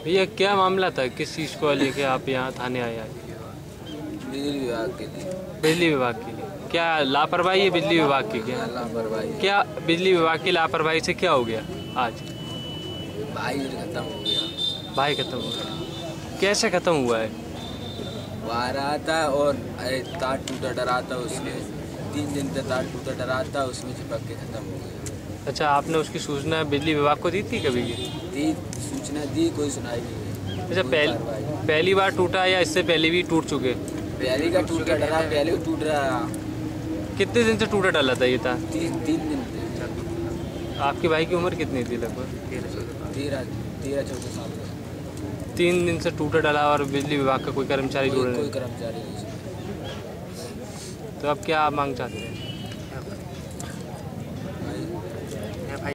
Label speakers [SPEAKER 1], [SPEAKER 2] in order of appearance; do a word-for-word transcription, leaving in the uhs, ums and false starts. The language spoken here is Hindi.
[SPEAKER 1] भैया क्या मामला था, किस चीज़ को लेके आप यहाँ थाने आए आज?
[SPEAKER 2] बिजली विभाग के लिए।
[SPEAKER 1] बिजली विभाग के लिए क्या लापरवाही है? बिजली विभाग की क्या
[SPEAKER 2] लापरवाही?
[SPEAKER 1] क्या बिजली विभाग की लापरवाही से क्या हो गया आज?
[SPEAKER 2] भाई खत्म हो गया।
[SPEAKER 1] भाई खत्म हो गया? कैसे खत्म हुआ है?
[SPEAKER 2] बाहर रहा था और अरे तार टूटा डरा था, उसमें तीन दिन तक तार टूटा डरा था, उसमें चिपक के खत्म हो गया।
[SPEAKER 1] अच्छा, आपने उसकी सूचना बिजली विभाग को दी थी कभी?
[SPEAKER 2] दी सूचना दी, कोई सुनाई नहीं।
[SPEAKER 1] अच्छा, पहल, पहली बार टूटा या इससे पहले भी टूट चुके?
[SPEAKER 2] पहले का टूटा डरा, पहले टूट रहा।
[SPEAKER 1] कितने दिन से टूटा डाला था ये था?
[SPEAKER 2] तीन तीन दिन।
[SPEAKER 1] आपके भाई की उम्र कितनी थी? लगभग
[SPEAKER 2] तेरह तेरह चौदह साल का।
[SPEAKER 1] तीन दिन से टूटा डाला और बिजली विभाग का कोई कर्मचारी जुड़ा नहीं?
[SPEAKER 2] कोई कर्मचारी नहीं।
[SPEAKER 1] तो अब क्या आप मांग चाहते हैं?